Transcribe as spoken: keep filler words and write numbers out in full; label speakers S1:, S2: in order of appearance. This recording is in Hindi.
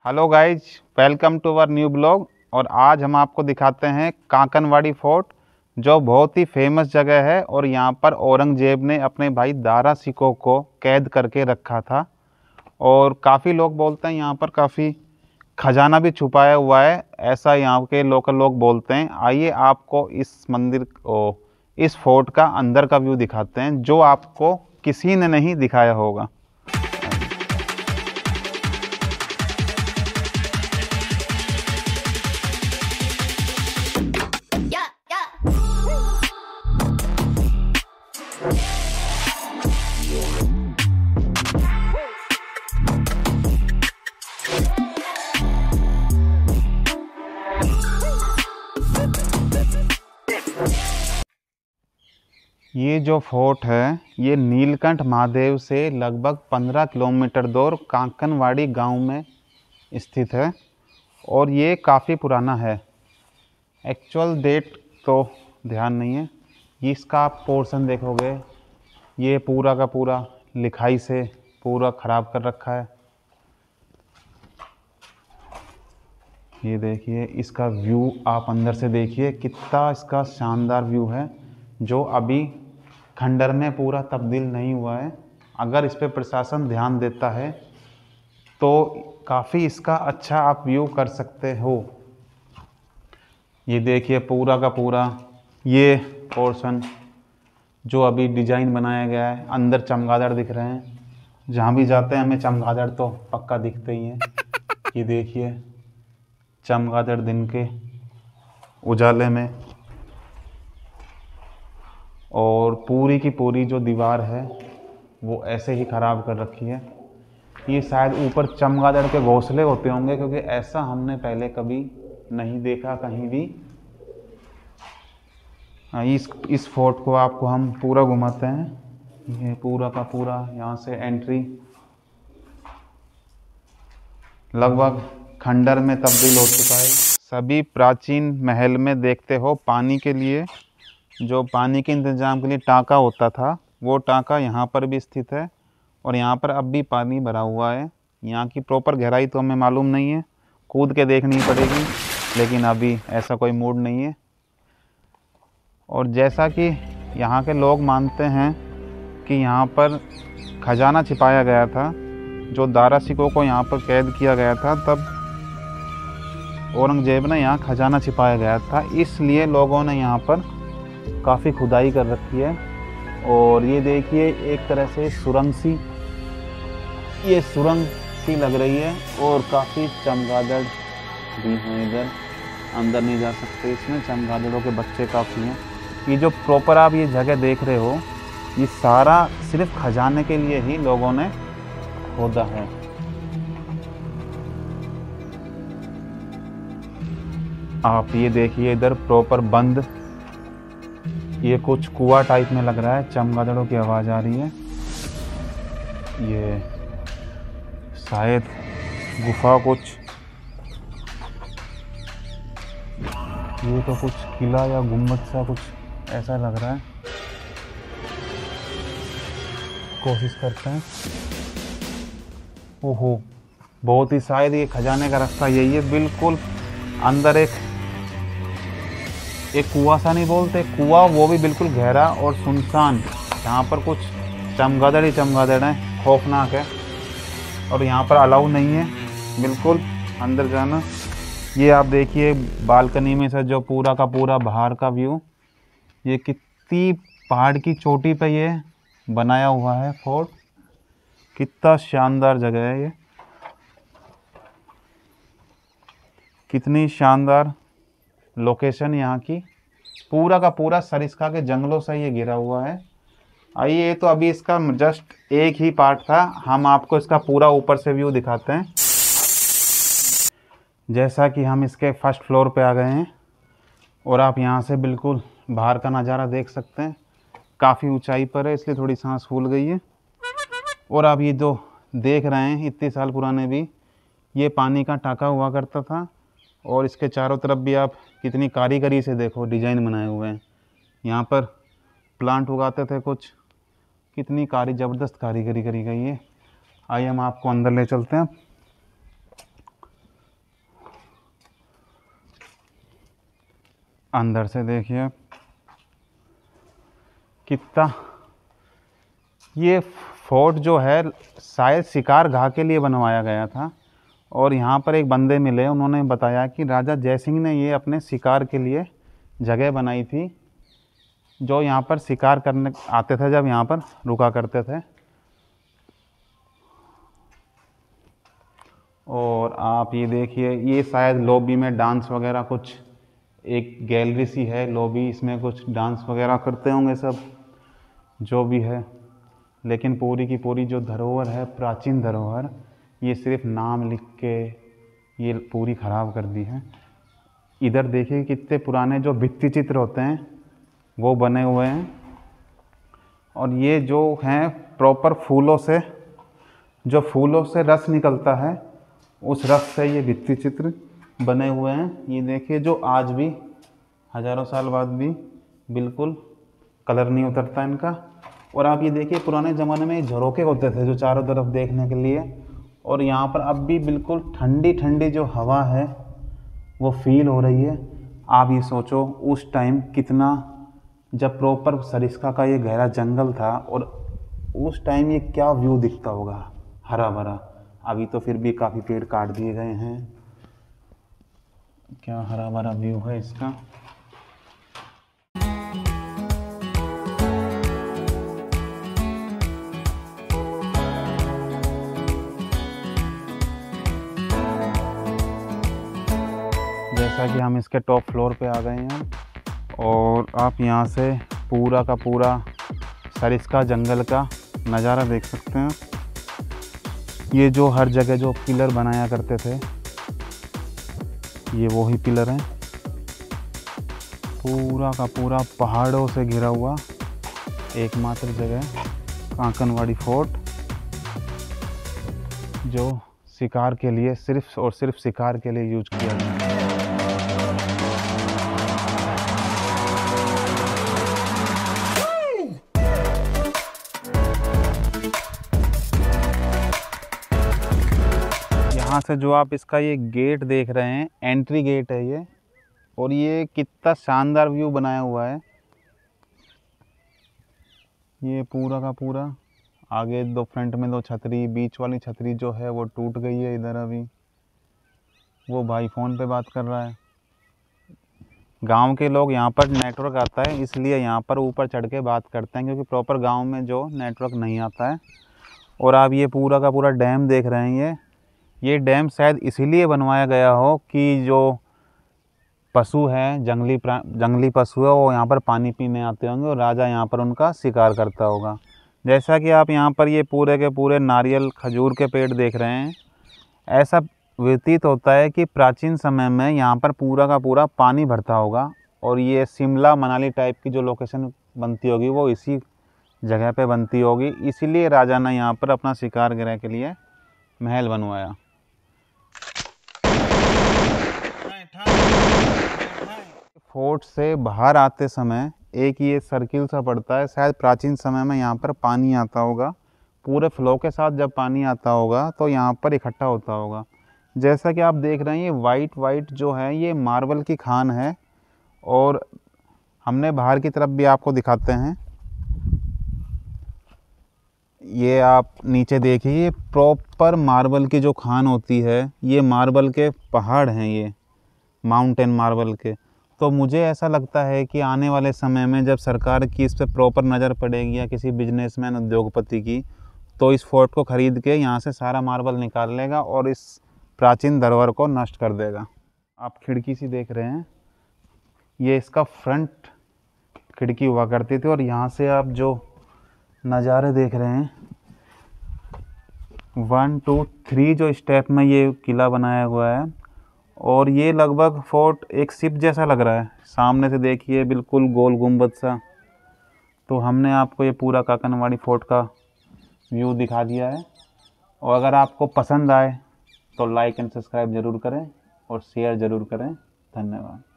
S1: Hello guys, welcome to our new blog. और आज हम आपको दिखाते हैं कांकनवाड़ी फोर्ट, जो बहुत ही फेमस जगह है। और यहाँ पर औरंगजेब ने अपने भाई दारा सिकों को कैद करके रखा था। और काफ़ी लोग बोलते हैं यहाँ पर काफ़ी खजाना भी छुपाया हुआ है, ऐसा यहाँ के लोकल लोग बोलते हैं। आइए आपको इस मंदिर ओ, इस फोर्ट का अंदर का व्यू दिखाते हैं, जो आपको किसी ने नहीं दिखाया होगा। ये जो फोर्ट है ये नीलकंठ महादेव से लगभग पंद्रह किलोमीटर दूर कांकनवाड़ी गांव में स्थित है। और ये काफ़ी पुराना है। एक्चुअल डेट तो ध्यान नहीं है। इसका आप पोर्शन देखोगे, ये पूरा का पूरा लिखाई से पूरा ख़राब कर रखा है। ये देखिए, इसका व्यू आप अंदर से देखिए, कितना इसका शानदार व्यू है, जो अभी खंडर में पूरा तब्दील नहीं हुआ है। अगर इस पर प्रशासन ध्यान देता है तो काफ़ी इसका अच्छा आप व्यू कर सकते हो। ये देखिए पूरा का पूरा ये पोर्शन जो अभी डिजाइन बनाया गया है, अंदर चमगादड़ दिख रहे हैं। जहाँ भी जाते हैं हमें चमगादड़ तो पक्का दिखते ही हैं। ये देखिए चमगादड़ दिन के उजाले में। और पूरी की पूरी जो दीवार है वो ऐसे ही ख़राब कर रखी है। ये शायद ऊपर चमगादड़ के घोंसले होते होंगे, क्योंकि ऐसा हमने पहले कभी नहीं देखा कहीं भी। इस इस फोर्ट को आपको हम पूरा घुमाते हैं। ये पूरा का पूरा यहाँ से एंट्री लगभग खंडर में तब्दील हो चुका है। सभी प्राचीन महल में देखते हो पानी के लिए, जो पानी के इंतज़ाम के लिए टाँका होता था, वो टाँका यहाँ पर भी स्थित है। और यहाँ पर अब भी पानी भरा हुआ है। यहाँ की प्रॉपर गहराई तो हमें मालूम नहीं है, कूद के देखनी पड़ेगी, लेकिन अभी ऐसा कोई मूड नहीं है। और जैसा कि यहाँ के लोग मानते हैं कि यहाँ पर खजाना छिपाया गया था, जो दारा सिकों को यहाँ पर कैद किया गया था, तब औरंगजेब ने यहाँ खजाना छिपाया गया था। इसलिए लोगों ने यहाँ पर काफ़ी खुदाई कर रखी है। और ये देखिए एक तरह से सुरंग सी, ये सुरंग सी लग रही है। और काफ़ी चमगादड़ भी हैं इधर, अंदर नहीं जा सकते इसमें, चमगादड़ों के बच्चे काफ़ी हैं। ये जो प्रॉपर आप ये जगह देख रहे हो, ये सारा सिर्फ खजाने के लिए ही लोगों ने खोदा है। आप ये देखिए इधर प्रॉपर बंद, ये कुछ कुआं टाइप में लग रहा है, चमगादड़ों की आवाज़ आ रही है। ये शायद गुफा कुछ, ये तो कुछ किला या गुम्बद सा कुछ ऐसा लग रहा है। कोशिश करते हैं। ओहो, बहुत ही शायद ये खजाने का रास्ता यही है। बिल्कुल अंदर एक एक कुआं सा नहीं बोलते, कुआं, वो भी बिल्कुल गहरा और सुनसान। यहाँ पर कुछ चमगादड़ ही चमगादड़ हैं, खौफनाक है। और यहाँ पर अलाउ नहीं है बिल्कुल अंदर जाना। ये आप देखिए बालकनी में से जो पूरा का पूरा बाहर का व्यू, ये कितनी पहाड़ की चोटी पे ये बनाया हुआ है फोर्ट। कितना शानदार जगह है ये, कितनी शानदार लोकेशन यहाँ की। पूरा का पूरा सरिस्का के जंगलों से ये घिरा हुआ है। आइए, ये तो अभी इसका जस्ट एक ही पार्ट था, हम आपको इसका पूरा ऊपर से व्यू दिखाते हैं। जैसा कि हम इसके फर्स्ट फ्लोर पे आ गए हैं और आप यहाँ से बिल्कुल बाहर का नज़ारा देख सकते हैं। काफ़ी ऊंचाई पर है, इसलिए थोड़ी सांस फूल गई है। और आप ये जो देख रहे हैं, इतने साल पुराने भी ये पानी का टाँका हुआ करता था। और इसके चारों तरफ भी आप कितनी कारीगरी से देखो डिज़ाइन बनाए हुए हैं। यहाँ पर प्लांट उगाते थे कुछ, कितनी कारी ज़बरदस्त कारीगरी करी गई है। आइए हम आपको अंदर ले चलते हैं। अंदर से देखिए कितना, ये फोर्ट जो है शायद शिकार गाह के लिए बनवाया गया था। और यहाँ पर एक बंदे मिले, उन्होंने बताया कि राजा जयसिंह ने ये अपने शिकार के लिए जगह बनाई थी, जो यहाँ पर शिकार करने आते थे, जब यहाँ पर रुका करते थे। और आप ये देखिए, ये शायद लॉबी में डांस वगैरह कुछ, एक गैलरी सी है लॉबी, इसमें कुछ डांस वगैरह करते होंगे सब, जो भी है। लेकिन पूरी की पूरी जो धरोहर है, प्राचीन धरोहर, ये सिर्फ नाम लिख के ये पूरी ख़राब कर दी है। इधर देखिए कितने पुराने जो भित्ति चित्र होते हैं वो बने हुए हैं, और ये जो हैं प्रॉपर फूलों से, जो फूलों से रस निकलता है, उस रस से ये भित्ति चित्र बने हुए हैं। ये देखिए, जो आज भी हज़ारों साल बाद भी बिल्कुल कलर नहीं उतरता इनका। और आप ये देखिए, पुराने ज़माने में ये झरोखे होते थे जो चारों तरफ देखने के लिए, और यहाँ पर अब भी बिल्कुल ठंडी ठंडी जो हवा है वो फील हो रही है। आप ये सोचो उस टाइम कितना, जब प्रॉपर सरिस्का का ये गहरा जंगल था, और उस टाइम ये क्या व्यू दिखता होगा, हरा भरा। अभी तो फिर भी काफ़ी पेड़ काट दिए गए हैं, क्या हरा भरा व्यू है इसका। जैसा कि हम इसके टॉप फ्लोर पे आ गए हैं, और आप यहाँ से पूरा का पूरा सरिस्का जंगल का नज़ारा देख सकते हैं। ये जो हर जगह जो पिलर बनाया करते थे, ये वही पिलर हैं। पूरा का पूरा पहाड़ों से घिरा हुआ एकमात्र जगह कांकनवाड़ी फोर्ट, जो शिकार के लिए, सिर्फ और सिर्फ शिकार के लिए यूज किया गया है। यहाँ से जो आप इसका ये गेट देख रहे हैं, एंट्री गेट है ये, और ये कितना शानदार व्यू बनाया हुआ है। ये पूरा का पूरा, आगे दो फ्रंट में दो छतरी, बीच वाली छतरी जो है वो टूट गई है इधर। अभी वो भाई फ़ोन पे बात कर रहा है। गांव के लोग, यहाँ पर नेटवर्क आता है इसलिए यहाँ पर ऊपर चढ़ के बात करते हैं, क्योंकि प्रॉपर गांव में जो नेटवर्क नहीं आता है। और आप ये पूरा का पूरा डैम देख रहे हैं, ये ये डैम शायद इसीलिए बनवाया गया हो कि जो पशु हैं, जंगली जंगली पशु है, वो यहाँ पर पानी पीने आते होंगे, और राजा यहाँ पर उनका शिकार करता होगा। जैसा कि आप यहाँ पर ये पूरे के पूरे नारियल खजूर के पेड़ देख रहे हैं, ऐसा व्यतीत होता है कि प्राचीन समय में यहाँ पर पूरा का पूरा पानी भरता होगा, और ये शिमला मनाली टाइप की जो लोकेशन बनती होगी वो इसी जगह पे बनती होगी। इसीलिए राजा ने यहाँ पर अपना शिकार गृह के लिए महल बनवाया। फोर्ट से बाहर आते समय एक ये सर्किल सा पड़ता है, शायद प्राचीन समय में यहाँ पर पानी आता होगा, पूरे फ्लो के साथ जब पानी आता होगा तो यहाँ पर इकट्ठा होता होगा। जैसा कि आप देख रहे हैं, ये वाइट वाइट जो है ये मार्बल की खान है, और हमने बाहर की तरफ भी आपको दिखाते हैं। ये आप नीचे देखिए, ये प्रॉपर मार्बल की जो खान होती है, ये मार्बल के पहाड़ हैं, ये माउंटेन मार्बल के। तो मुझे ऐसा लगता है कि आने वाले समय में जब सरकार की इस पर प्रॉपर नज़र पड़ेगी, या किसी बिजनेसमैन उद्योगपति की, तो इस फोर्ट को ख़रीद के यहाँ से सारा मार्बल निकाल लेगा और इस प्राचीन धरोहर को नष्ट कर देगा। आप खिड़की सी देख रहे हैं, ये इसका फ्रंट खिड़की हुआ करती थी, और यहाँ से आप जो नज़ारे देख रहे हैं, वन टू थ्री जो स्टेप में ये किला बनाया हुआ है, और ये लगभग फोर्ट एक शिप जैसा लग रहा है। सामने से देखिए बिल्कुल गोल गुंबद सा। तो हमने आपको ये पूरा काकनवाड़ी फोर्ट का व्यू दिखा दिया है, और अगर आपको पसंद आए तो लाइक एंड सब्सक्राइब ज़रूर करें और शेयर ज़रूर करें। धन्यवाद।